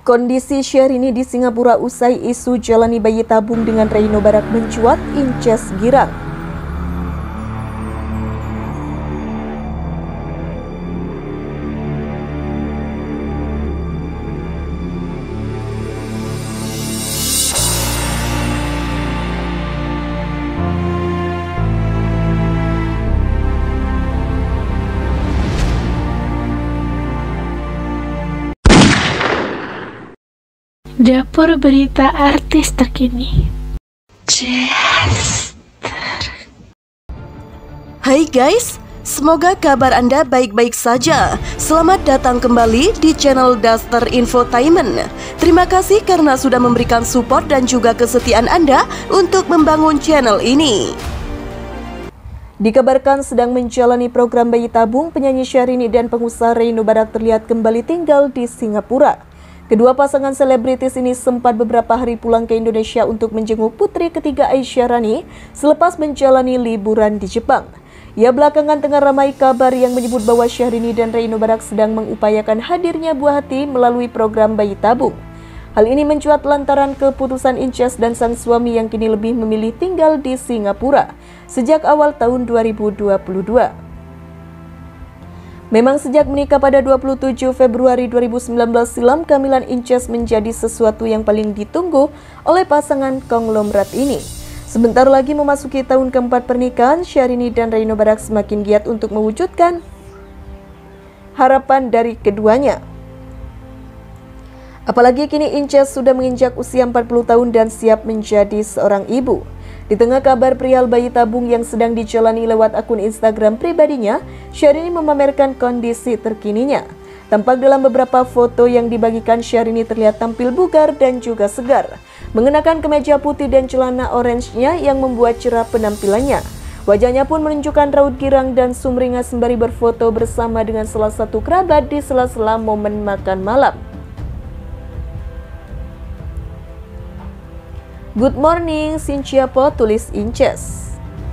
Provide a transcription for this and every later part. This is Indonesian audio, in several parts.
Kondisi Syahrini di Singapura usai isu jalani bayi tabung dengan Reino Barak mencuat, Inces girang. Dapur berita artis terkini. Hai guys, semoga kabar Anda baik-baik saja. Selamat datang kembali di channel Daster Infotainment. Terima kasih karena sudah memberikan support dan juga kesetiaan Anda untuk membangun channel ini. Dikabarkan sedang menjalani program bayi tabung, penyanyi Syahrini dan pengusaha Reino Barak terlihat kembali tinggal di Singapura. Kedua pasangan selebritis ini sempat beberapa hari pulang ke Indonesia untuk menjenguk putri ketiga Aisyah Rani selepas menjalani liburan di Jepang. Ya, belakangan tengah ramai kabar yang menyebut bahwa Syahrini dan Reino Barak sedang mengupayakan hadirnya buah hati melalui program bayi tabung. Hal ini mencuat lantaran keputusan Inces dan sang suami yang kini lebih memilih tinggal di Singapura sejak awal tahun 2022. Memang sejak menikah pada 27 Februari 2019 silam, kehamilan Inces menjadi sesuatu yang paling ditunggu oleh pasangan konglomerat ini. Sebentar lagi memasuki tahun keempat pernikahan, Syahrini dan Reino Barak semakin giat untuk mewujudkan harapan dari keduanya. Apalagi kini Inces sudah menginjak usia 40 tahun dan siap menjadi seorang ibu. Di tengah kabar perihal bayi tabung yang sedang dijalani lewat akun Instagram pribadinya, Syahrini memamerkan kondisi terkininya. Tampak dalam beberapa foto yang dibagikan, Syahrini terlihat tampil bugar dan juga segar, mengenakan kemeja putih dan celana orange-nya yang membuat cerah penampilannya. Wajahnya pun menunjukkan raut girang dan sumringah sembari berfoto bersama dengan salah satu kerabat di sela-sela momen makan malam. Good morning, Sinciapo, tulis Inces.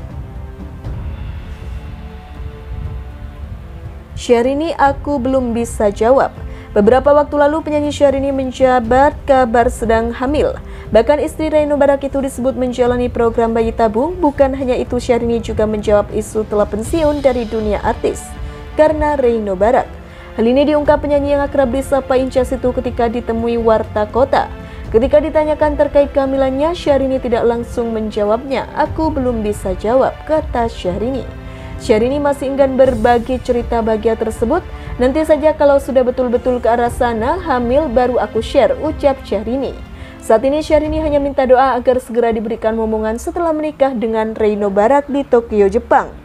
Syahrini, aku belum bisa jawab. Beberapa waktu lalu penyanyi Syahrini menjabat kabar sedang hamil. Bahkan istri Reino Barak itu disebut menjalani program bayi tabung. Bukan hanya itu, Syahrini juga menjawab isu telah pensiun dari dunia artis karena Reino Barak. Hal ini diungkap penyanyi yang akrab disapa Inces itu ketika ditemui Warta Kota. Ketika ditanyakan terkait kehamilannya, Syahrini tidak langsung menjawabnya. Aku belum bisa jawab, kata Syahrini. Syahrini masih enggan berbagi cerita bahagia tersebut. Nanti saja kalau sudah betul-betul ke arah sana, hamil baru aku share, ucap Syahrini. Saat ini Syahrini hanya minta doa agar segera diberikan momongan setelah menikah dengan Reino Barak di Tokyo, Jepang.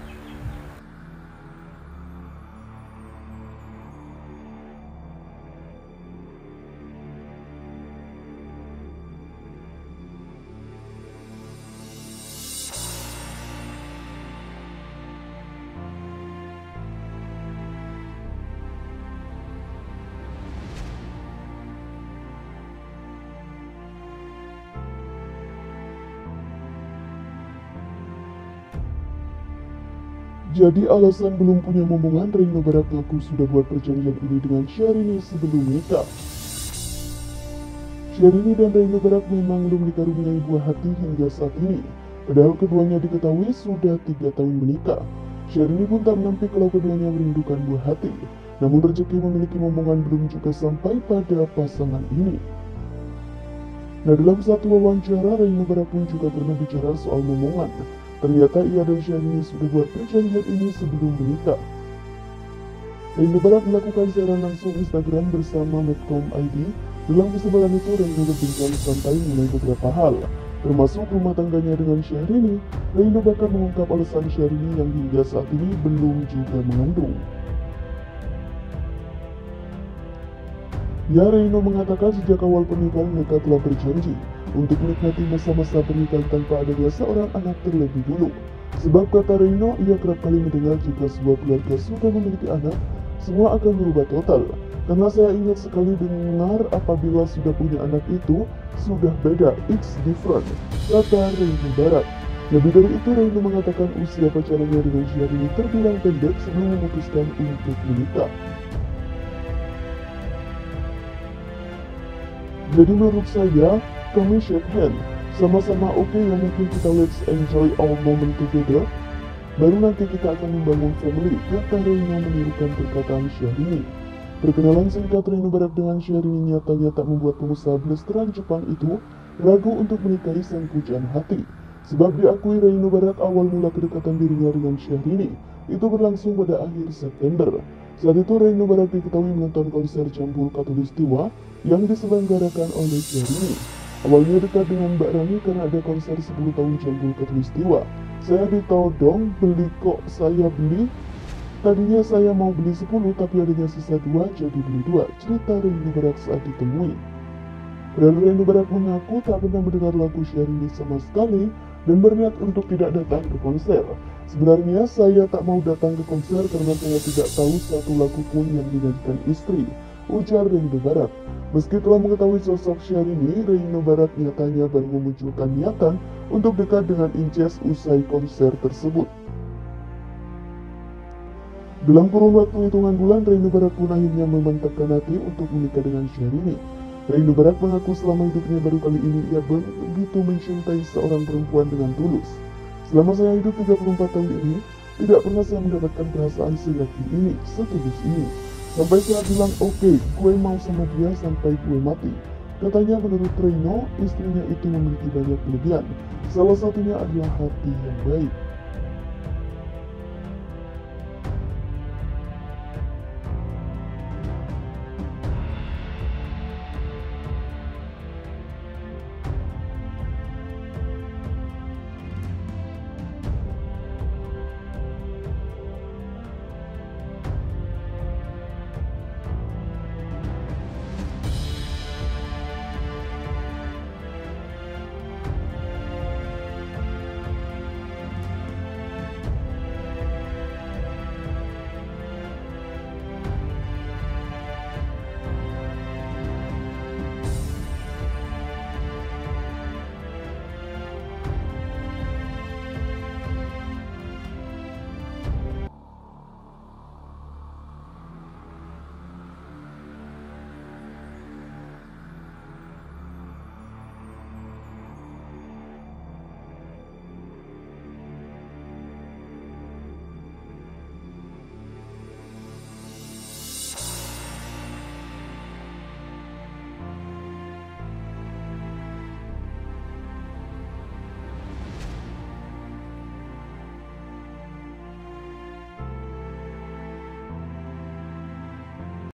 Jadi alasan belum punya momongan, Reino Barak mengaku sudah buat perjanjian ini dengan Syahrini sebelum menikah. Syahrini dan Reino Barak memang belum dikaruniai buah hati hingga saat ini. Padahal keduanya diketahui sudah 3 tahun menikah. Syahrini pun tak menampik kalau keduanya merindukan buah hati. Namun rezeki memiliki momongan belum juga sampai pada pasangan ini. Nah, dalam satu wawancara, Reino Barak pun juga pernah bicara soal momongan. Ternyata ia dan Syahrini sudah buat perjanjian ini sebelum menikah. Reino Barak melakukan siaran langsung Instagram bersama Medcom ID. Dalam kesempatan itu, Reino berbincang santai mengenai beberapa hal, termasuk rumah tangganya dengan Syahrini. Reino bahkan mengungkap alasan Syahrini yang hingga saat ini belum juga mengandung. Ya, Reino mengatakan sejak awal pernikahan mereka telah berjanji untuk menikmati masa-masa pernikahan tanpa adanya seorang anak terlebih dulu. Sebab kata Reino, ia kerap kali mendengar jika sebuah keluarga sudah memiliki anak, semua akan berubah total. Karena saya ingat sekali dengar apabila sudah punya anak itu, sudah beda, it's different, kata Reino Barak. Lebih dari itu, Reino mengatakan usia pacarannya dengan Syahrini terbilang pendek sebelum memutuskan untuk menikah. Jadi menurut saya, kami shake hand. Sama-sama oke ya, mungkin kita let's enjoy our moment together. Baru nanti kita akan membangun family, kata Reino menirukan perkataan Syahrini. Perkenalan singkat Reino Barak dengan Syahrini nyatanya tak membuat pengusaha blasteran Jepang itu ragu untuk menikahi sang pujaan hati. Sebab diakui Reino Barak awal mula kedekatan dirinya dengan Syahrini itu berlangsung pada akhir September. Saat itu Reino Barak diketahui menonton konser Jambul Khatulistiwa yang diselenggarakan oleh Syahrini. Awalnya dekat dengan Mbak Rani karena ada konser 10 tahun Jambul Khatulistiwa. Saya ditodong, beli kok saya beli. Tadinya saya mau beli 10 tapi adanya sisa 2 jadi beli 2, cerita Reino Barak saat ditemui. Padahal Reino Barak mengaku tak pernah mendengar lagu Syahrini sama sekali dan berniat untuk tidak datang ke konser. Sebenarnya saya tak mau datang ke konser karena saya tidak tahu satu lagu pun yang dinyanyikan istri, ujar Reino Barak. Meski telah mengetahui sosok Syahrini, Reino Barak nyatanya baru memunculkan niatan untuk dekat dengan Inces usai konser tersebut. Dalam kurun waktu hitungan bulan, Reino Barak pun akhirnya memantapkan hati untuk menikah dengan Syahrini. Reino Barak mengaku selama hidupnya baru kali ini ia begitu mencintai seorang perempuan dengan tulus. Selama saya hidup 34 tahun ini, tidak pernah saya mendapatkan perasaan seyakin ini, setulus ini. Sampai saya bilang oke, gue mau sama dia sampai gue mati. Katanya menurut Reino, istrinya itu memiliki banyak kelebihan. Salah satunya adalah hati yang baik.